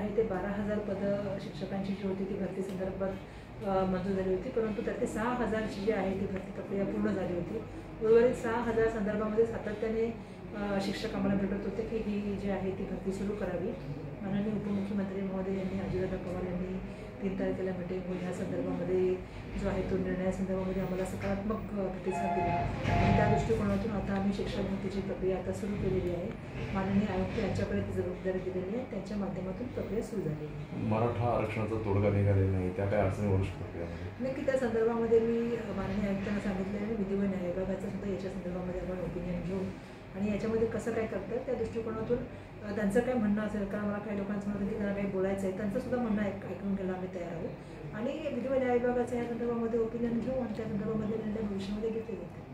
आहे ते 12,000 पदं शिक्षकांची जी होती ती भरती संदर्भात मंजूर झाली होती, परंतु त्यातली 6,000ची जी आहे ती भरती प्रक्रिया पूर्ण झाली होती. उर्वरित 6,000 संदर्भामध्ये सातत्याने शिक्षक आम्हाला भेटत होते की ही जी आहे ती भरती सुरू करावी. माननीय उपमुख्यमंत्री महोदय यांनी अजितदादा पवार यांनी 3 तारखेला मीटिंग होईल ह्या संदर्भामध्ये जो आहे तो निर्णयासंदर्भामध्ये आम्हाला सकारात्मक प्रतिसाद दिला आणि त्या दृष्टिकोनातून आता आम्ही शिक्षक भरतीची प्रक्रिया आता सुरू केलेली आहे. माननीय आयुक्त यांच्याकडे ती जबाबदारी दिलेली आहे, त्यांच्या माध्यमातून प्रक्रिया सुरू झाली आहे. मराठा आरक्षणाचा तोडगा निघालेला नाही, त्या काय अडचणी होऊ शकतात? नक्की त्या संदर्भामध्ये मी माननीय आयुक्तांना सांगितलं आहे. विधी व न्याय विभागाचं सुद्धा याच्या संदर्भामध्ये आपण ओपिनियन घेऊ आणि याच्यामध्ये कसं काय करतात त्या दृष्टिकोनातून त्यांचं काय म्हणणं असेल, कारण मला काही लोकांचं म्हणतं की त्यांना काही बोलायचं आहे, त्यांचं सुद्धा म्हणणं ऐकून घ्यायला आम्ही तयार आहोत आणि विधी व न्याय विभागाचं या संदर्भामध्ये ओपिनियन घेऊ आणि त्या संदर्भामध्ये निर्णय भविष्यामध्ये घेतले जातील.